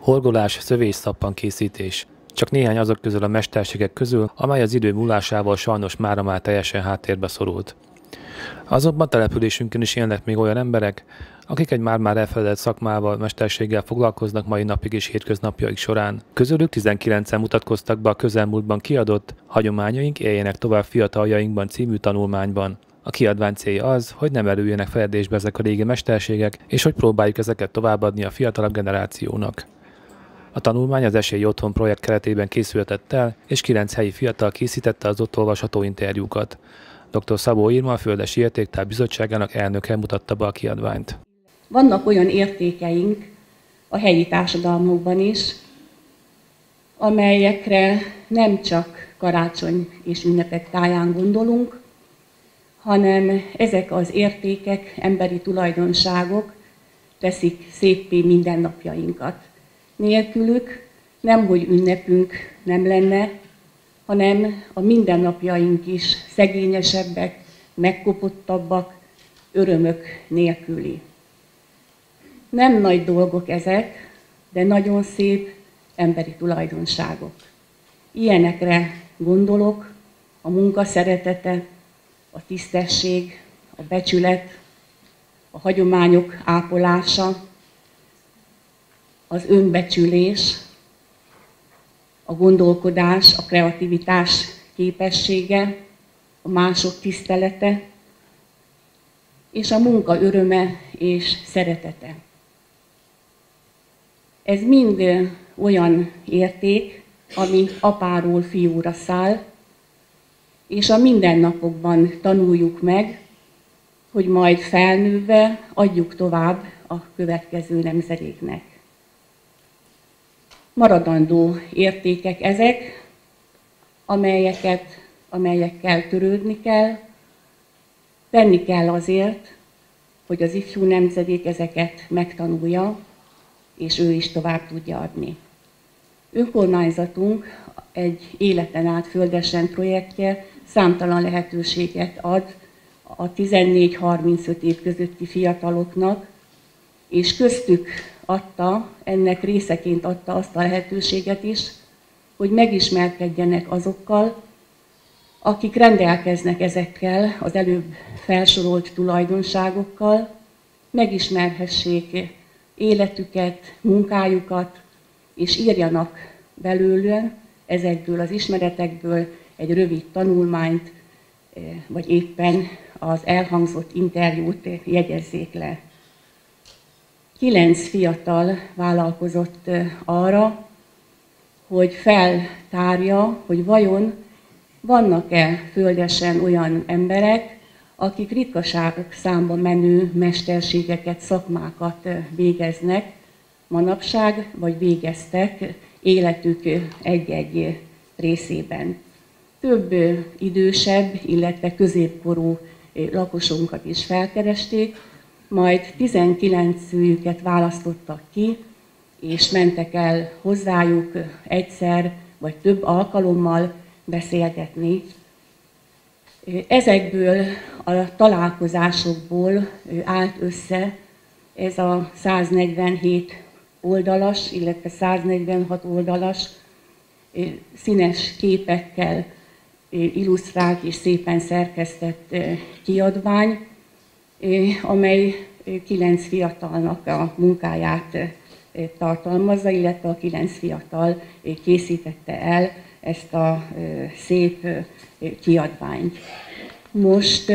Horgolás, szövés-szappan készítés. Csak néhány azok közül a mesterségek közül, amely az idő múlásával sajnos mára már teljesen háttérbe szorult. Azonban településünkön is élnek még olyan emberek, akik egy már-már elfeledett szakmával, mesterséggel foglalkoznak mai napig és hétköznapjaik során. Közülük 19-en mutatkoztak be a közelmúltban kiadott Hagyományaink éljenek tovább fiataljainkban című tanulmányban. A kiadvány célja az, hogy nem erüljenek feledésbe ezek a régi mesterségek, és hogy próbáljuk ezeket továbbadni a fiatalabb generációnak. A tanulmány az Esély Otthon projekt keretében készültett el, és 9 helyi fiatal készítette az ott olvasható interjúkat. Dr. Szabó Irma, a Földesi Értéktár Bizottságának elnöke mutatta be a kiadványt. Vannak olyan értékeink a helyi társadalmokban is, amelyekre nem csak karácsony és ünnepek táján gondolunk, hanem ezek az értékek, emberi tulajdonságok teszik széppé mindennapjainkat. Nélkülük nemhogy ünnepünk nem lenne, hanem a mindennapjaink is szegényesebbek, megkopottabbak, örömök nélküli. Nem nagy dolgok ezek, de nagyon szép emberi tulajdonságok. Ilyenekre gondolok: a munka szeretete, a tisztesség, a becsület, a hagyományok ápolása, az önbecsülés, a gondolkodás, a kreativitás képessége, a mások tisztelete, és a munka öröme és szeretete. Ez mind olyan érték, ami apáról fiúra száll, és a mindennapokban tanuljuk meg, hogy majd felnőve adjuk tovább a következő nemzedéknek. Maradandó értékek ezek, amelyekkel törődni kell, tenni kell azért, hogy az ifjú nemzedék ezeket megtanulja, és ő is tovább tudja adni. Önkormányzatunk egy életen át földesen projektje számtalan lehetőséget ad a 14-35 év közötti fiataloknak, és köztük ennek részeként adta azt a lehetőséget is, hogy megismerkedjenek azokkal, akik rendelkeznek ezekkel az előbb felsorolt tulajdonságokkal, megismerhessék életüket, munkájukat, és írjanak belőle ezekből az ismeretekből egy rövid tanulmányt, vagy éppen az elhangzott interjút jegyezzék le. 9 fiatal vállalkozott arra, hogy feltárja, hogy vajon vannak-e földesen olyan emberek, akik ritkaságok számba menő mesterségeket, szakmákat végeznek manapság, vagy végeztek életük egy-egy részében. Több idősebb, illetve középkorú lakosunkat is felkeresték, majd 19-őket választottak ki, és mentek el hozzájuk egyszer vagy több alkalommal beszélgetni. Ezekből a találkozásokból állt össze ez a 147 oldalas, illetve 146 oldalas színes képekkel illusztrált és szépen szerkesztett kiadvány, amely 9 fiatalnak a munkáját tartalmazza, illetve a 9 fiatal készítette el ezt a szép kiadványt. Most,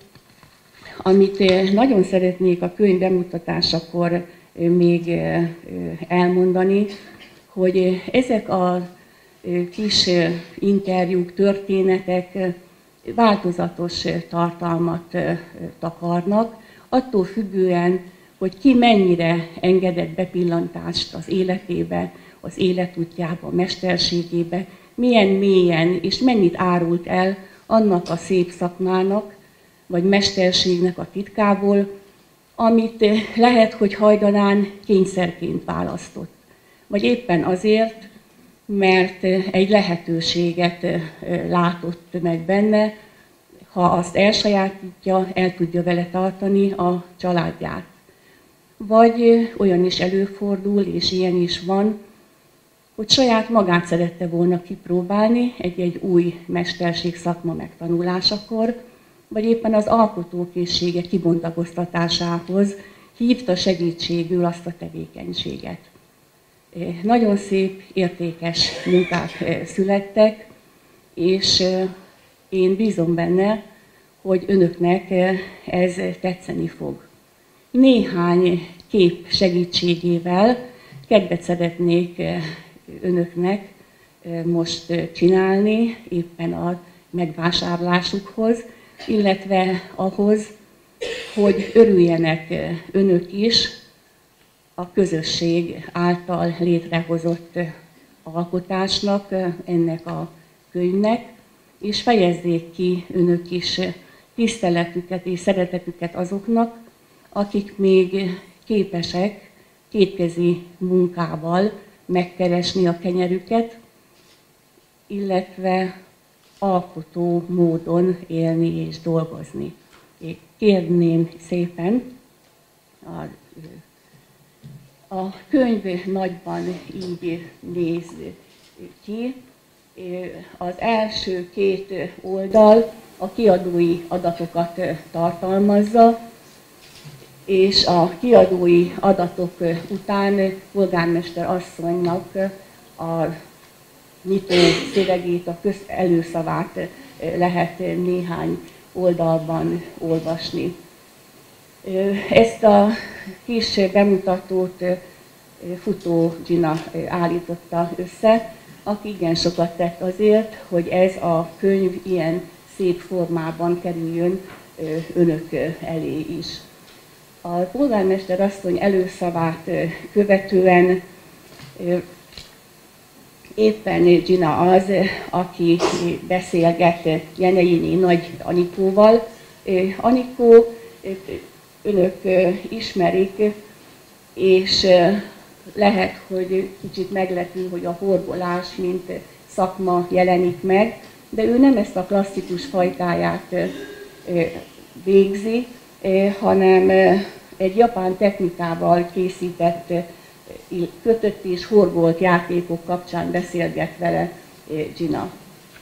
amit nagyon szeretnék a könyv bemutatásakor még elmondani, hogy ezek a kis interjúk, történetek változatos tartalmat takarnak, attól függően, hogy ki mennyire engedett bepillantást az életébe, az életútjába, a mesterségébe, milyen mélyen és mennyit árult el annak a szép szakmának, vagy mesterségnek a titkából, amit lehet, hogy hajdanán kényszerként választott. Vagy éppen azért, mert egy lehetőséget látott meg benne, ha azt elsajátítja, el tudja vele tartani a családját. vagy olyan is előfordul, és ilyen is van, hogy saját magát szerette volna kipróbálni egy új mesterség szakma megtanulásakor, vagy éppen az alkotókészsége kibontakoztatásához hívta segítségül azt a tevékenységet. Nagyon szép, értékes munkák születtek, és én bízom benne, hogy önöknek ez tetszeni fog. Néhány kép segítségével kedvet szeretnék önöknek most csinálni éppen a megvásárlásukhoz, illetve ahhoz, hogy örüljenek önök is a közösség által létrehozott alkotásnak, ennek a könyvnek, és fejezzék ki önök is tiszteletüket és szeretetüket azoknak, akik még képesek kétkezi munkával megkeresni a kenyerüket, illetve alkotó módon élni és dolgozni. Én kérném szépen, a könyv nagyban így néz ki. Az első 2 oldal a kiadói adatokat tartalmazza, és a kiadói adatok után polgármester asszonynak a nyitó szövegét, a előszavát lehet néhány oldalban olvasni. Ezt a kis bemutatót Futó Gina állította össze, aki igen sokat tett azért, hogy ez a könyv ilyen szép formában kerüljön önök elé is. A polgármester asszony előszavát követően éppen Gina az, aki beszélget Jenei Nagy Anikóval. Anikó önök ismerik, és lehet, hogy kicsit meglepő, hogy a horgolás, mint szakma jelenik meg, de ő nem ezt a klasszikus fajtáját végzi, hanem egy japán technikával készített, kötött és horgolt játékok kapcsán beszélget vele Gina.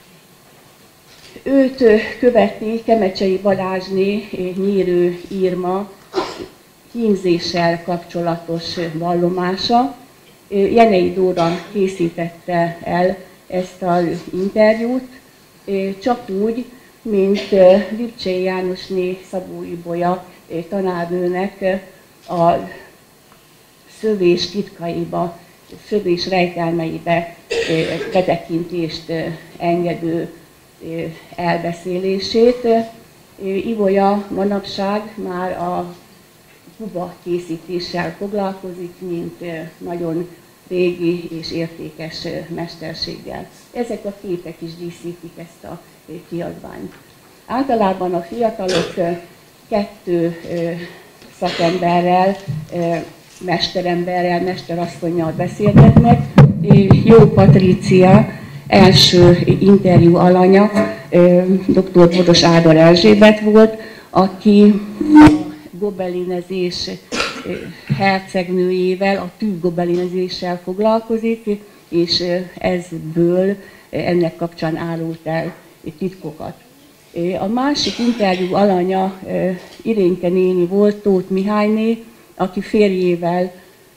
Őt követi Kemecsei Balázsné Nyírő Irma hímzéssel kapcsolatos vallomása. Jenei Dóra készítette el ezt az interjút, csak úgy, mint Lipcsei Jánosné Szabó Ibolya tanárnőnek a szövés titkaiba, szövés rejtelmeibe betekintést engedő elbeszélését. Ibolya manapság már a kuba készítéssel foglalkozik, mint nagyon régi és értékes mesterséggel. Ezek a képek is díszítik ezt a kiadványt. Általában a fiatalok 2 szakemberrel, mesteremberrel, mesterasszonnyal beszélgetnek. Jó Patrícia első interjú alanya dr. Bodos Ádor Erzsébet volt, aki a gobelinezés hercegnőjével, a tűgobelinezéssel foglalkozik, és ennek kapcsán árult el titkokat. A másik interjú alanya Irénke néni volt, Tóth Mihályné, aki férjével,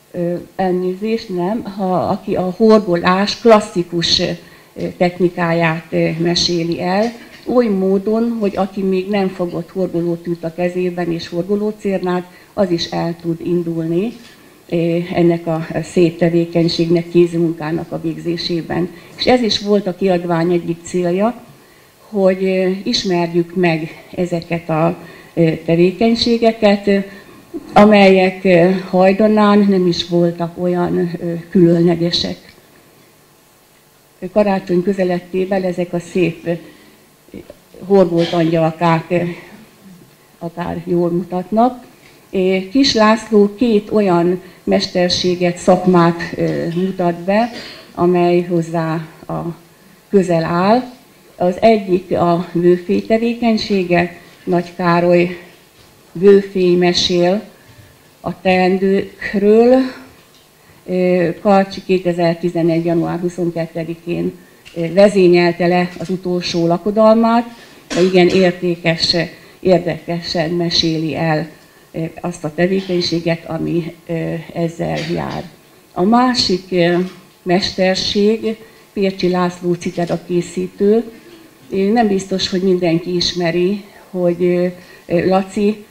aki a horgolás klasszikus technikáját meséli el, oly módon, hogy aki még nem fogott horgolótűt a kezében és horgolócérnát, az is el tud indulni ennek a szép tevékenységnek, kézmunkának a végzésében. És ez is volt a kiadvány egyik célja, hogy ismerjük meg ezeket a tevékenységeket, amelyek hajdanán nem is voltak olyan különlegesek. Karácsony közelettével ezek a szép horgolt angyalkák akár jól mutatnak. Kis László 2 olyan mesterséget, szakmát mutat be, amely hozzá közel áll. Az egyik a vőfély tevékenysége, Nagy Károly vőfély mesél a teendőkről. Karcsi 2011. január 22-én vezényelte le az utolsó lakodalmát, de igen érdekesen meséli el azt a tevékenységet, ami ezzel jár. A másik mesterség Pércsi László citera készítő. Nem biztos, hogy mindenki ismeri, hogy Laci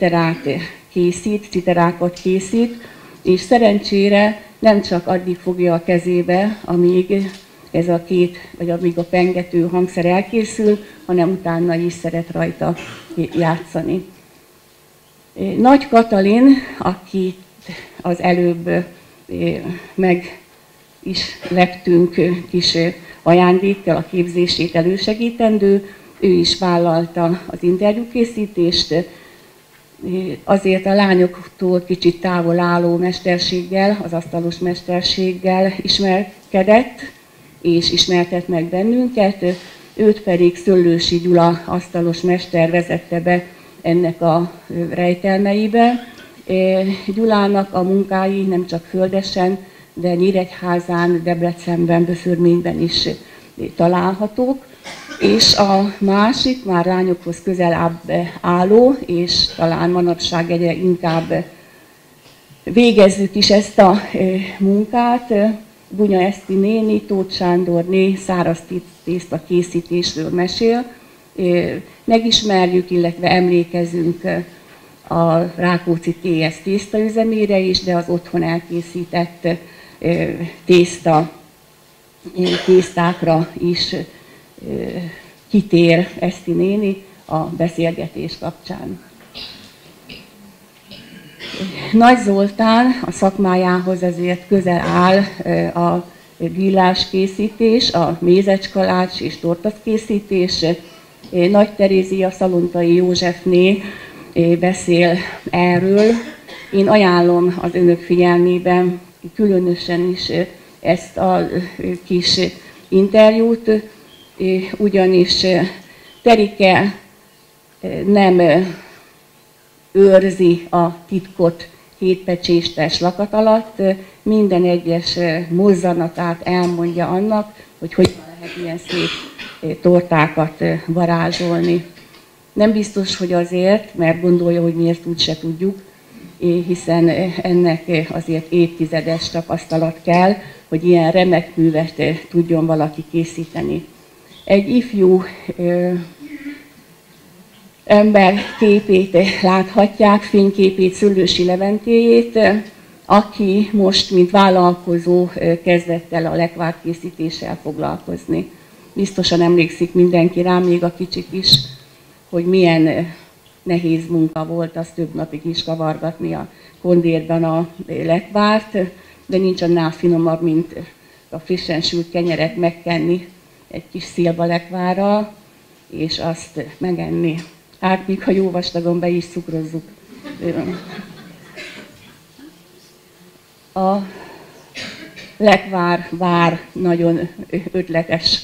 citerákat készít, és szerencsére nem csak addig fogja a kezébe, amíg ez a amíg a pengető hangszer elkészül, hanem utána is szeret rajta játszani. Nagy Katalin, akit az előbb meg is leptünk kis ajándékkal a képzését elősegítendő, ő is vállalta az interjúkészítést, azért a lányoktól kicsit távol álló mesterséggel, az asztalos mesterséggel ismerkedett, és ismertett meg bennünket, őt pedig Szöllősi Gyula asztalos mester vezette be ennek a rejtelmeibe. Gyulának a munkái nem csak földesen, de Nyíregyházán, Debrecenben, Böszörményben is találhatók. És a másik, már lányokhoz közelebb álló, és talán manapság egyre inkább végezzük is ezt a munkát, Bunya Eszti néni, Tóth Sándorné száraz tészta készítésről mesél. Megismerjük, illetve emlékezünk a Rákóczi TS tésztaüzemére is, de az otthon elkészített tésztákra is kitér Eszti néni a beszélgetés kapcsán. Nagy Zoltán a szakmájához azért közel áll a grilláskészítés, a mézecskalács és tortakészítés. Nagy Terézia Szalontai Józsefné beszél erről. Én ajánlom az önök figyelmében különösen is ezt a kis interjút, ugyanis Terike nem őrzi a titkot hétpecséstes lakat alatt, minden egyes mozzanatát elmondja annak, hogy hogyan lehet ilyen szép tortákat varázsolni. Nem biztos, hogy azért, mert gondolja, hogy miért úgyse tudjuk, hiszen ennek azért évtizedes tapasztalat kell, hogy ilyen remek művet tudjon valaki készíteni. Egy ifjú ember képét láthatják, fényképét, Szöllősi Leventéjét, aki most, mint vállalkozó kezdett el a lekvárkészítéssel foglalkozni. Biztosan emlékszik mindenki rá, még a kicsik is, hogy milyen nehéz munka volt, az több napig is kavargatni a kondérban a lekvárt, de nincs annál finomabb, mint a frissen sült kenyeret megkenni egy kis szilva lekvárral, és azt megenni. Hát még ha jó vastagon be is cukrozzuk. A lekvár nagyon ötletes.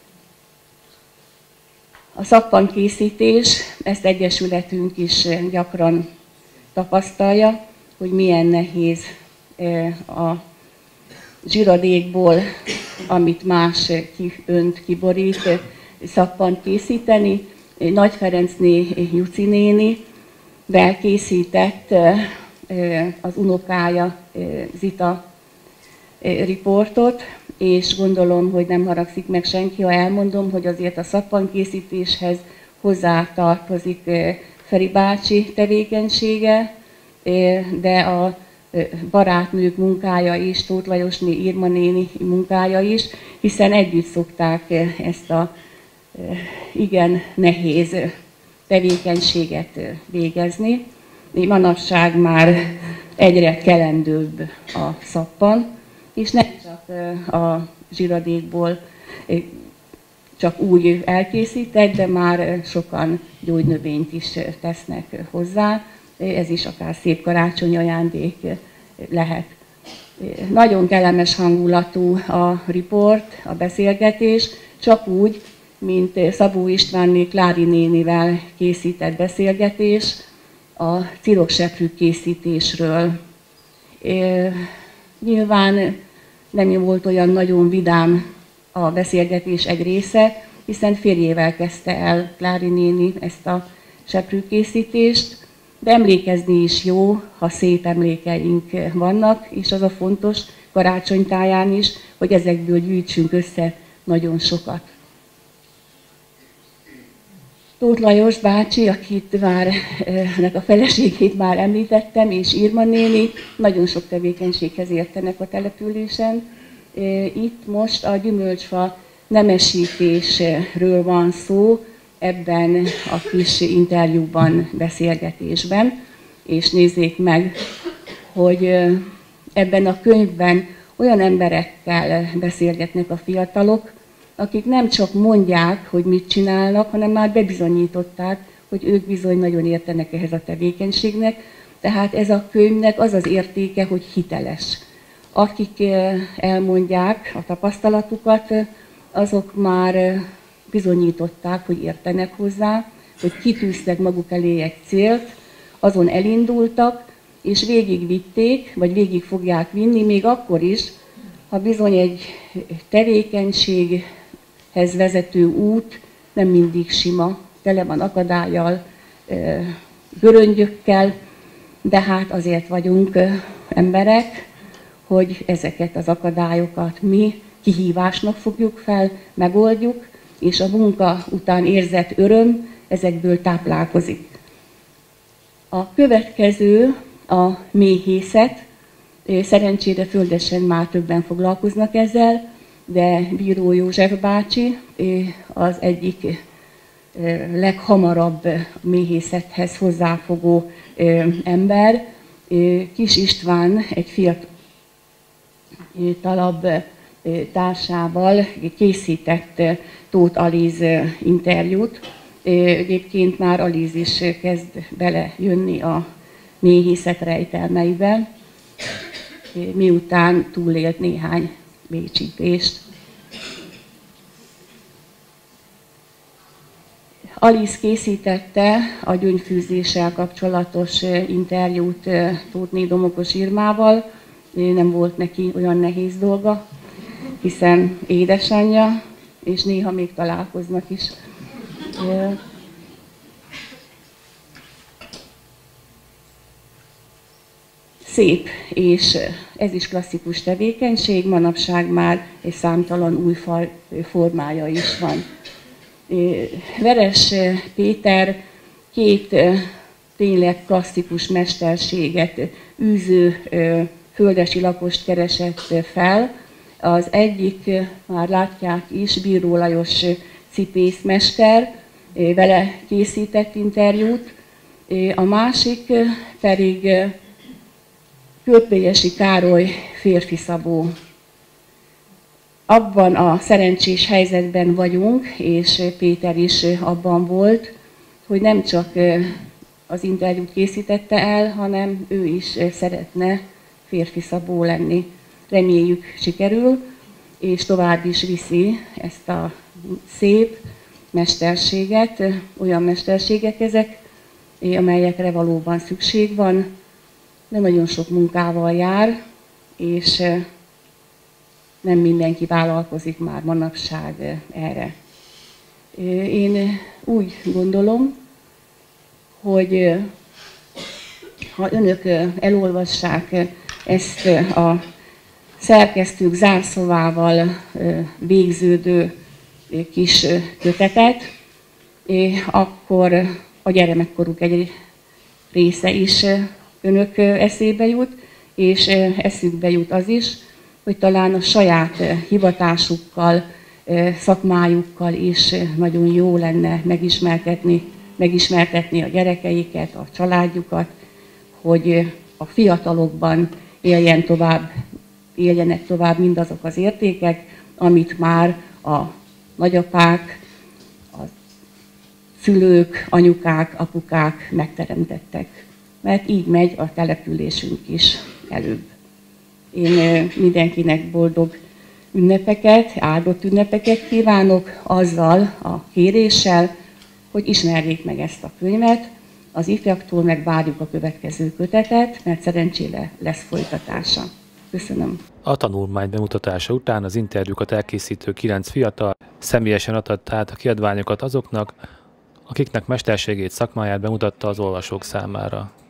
A szappankészítés, ezt egyesületünk is gyakran tapasztalja, hogy milyen nehéz a zsiradékból, amit más kiborít, szappant készíteni. Nagy Ferencné, Juci néni belkészített az unokája Zita riportot, és gondolom, hogy nem haragszik meg senki, ha elmondom, hogy azért a szappankészítéshez hozzátartozik Feri bácsi tevékenysége, de a barátnők munkája is, Tóth Lajosné, Irma néni munkája is, hiszen együtt szokták ezt a igen nehéz tevékenységet végezni. Manapság már egyre kelendőbb a szappan, és nem csak a zsiradékból csak úgy elkészített, de már sokan gyógynövényt is tesznek hozzá. Ez is akár szép karácsonyi ajándék lehet. Nagyon kellemes hangulatú a riport, a beszélgetés, csak úgy, mint Szabó Istvánné Klári nénivel készített beszélgetés. a cirokseprű készítésről. Nyilván nem volt olyan nagyon vidám a beszélgetés egy része, hiszen férjével kezdte el Klári néni ezt a seprűkészítést, de emlékezni is jó, ha szép emlékeink vannak, és az a fontos karácsonytáján is, hogy ezekből gyűjtsünk össze nagyon sokat. Tóth Lajos bácsi, akit már, a feleségét már említettem, és Irma néni, nagyon sok tevékenységhez értenek a településen. Itt most a gyümölcsfa nemesítésről van szó, ebben a kis interjúban, beszélgetésben, és nézzék meg, hogy ebben a könyvben olyan emberekkel beszélgetnek a fiatalok, akik nem csak mondják, hogy mit csinálnak, hanem már bebizonyították, hogy ők bizony nagyon értenek ehhez a tevékenységnek. Tehát ez a könyvnek az az értéke, hogy hiteles. Akik elmondják a tapasztalatukat, azok már bizonyították, hogy értenek hozzá, hogy kitűztek maguk elé egy célt, azon elindultak, és végigvitték, vagy végig fogják vinni, még akkor is, ha bizony egy tevékenységhez vezető út nem mindig sima, tele van akadályjal, göröngyökkel, de hát azért vagyunk emberek, hogy ezeket az akadályokat mi kihívásnak fogjuk fel, megoldjuk, és a munka után érzett öröm ezekből táplálkozik. A következő a méhészet. Szerencsére földesen már többen foglalkoznak ezzel, de Bíró József bácsi az egyik leghamarabb méhészethez hozzáfogó ember. Kis István egy fiatalabb társával készített Tóth Alíz interjút. Egyébként már Alíz is kezd belejönni a méhészet rejtelmeivel, miután túlélt néhány bécsítést. Alíz készítette a gyöngyfűzéssel kapcsolatos interjút Tóthné Domokos Irmával. Nem volt neki olyan nehéz dolga, hiszen édesanyja, és néha még találkoznak is. Szép, és ez is klasszikus tevékenység, manapság már egy számtalan új formája is van. Veres Péter két tényleg klasszikus mesterséget űző földesi lakost keresett fel. Az egyik, már látják is, Bíró Lajos cipészmester, vele készített interjút, a másik pedig Kürtvélyesi Károly férfi szabó. Abban a szerencsés helyzetben vagyunk, és Péter is abban volt, hogy nem csak az interjút készítette el, hanem ő is szeretne férfi szabó lenni. Reméljük sikerül, és tovább is viszi ezt a szép mesterséget, olyan mesterségek ezek, amelyekre valóban szükség van, de nagyon sok munkával jár, és nem mindenki vállalkozik már manapság erre. Én úgy gondolom, hogy ha önök elolvassák ezt a szerkesztők zárszavával végződő kis kötetet, akkor a gyermekkoruk egy része is önök eszébe jut, és eszükbe jut az is, hogy talán a saját hivatásukkal, szakmájukkal is nagyon jó lenne megismertetni a gyerekeiket, a családjukat, hogy a fiatalokban éljenek tovább mindazok az értékek, amit már a nagyapák, a szülők, anyukák, apukák megteremtettek. Mert így megy a településünk is előbb. Én mindenkinek boldog ünnepeket, áldott ünnepeket kívánok azzal a kéréssel, hogy ismerjék meg ezt a könyvet, Az ifjaktól meg várjuk a következő kötetet, mert szerencsére lesz folytatása. Köszönöm. A tanulmány bemutatása után az interjúkat elkészítő 9 fiatal személyesen adta át a kiadványokat azoknak, akiknek mesterségét, szakmáját bemutatta az olvasók számára.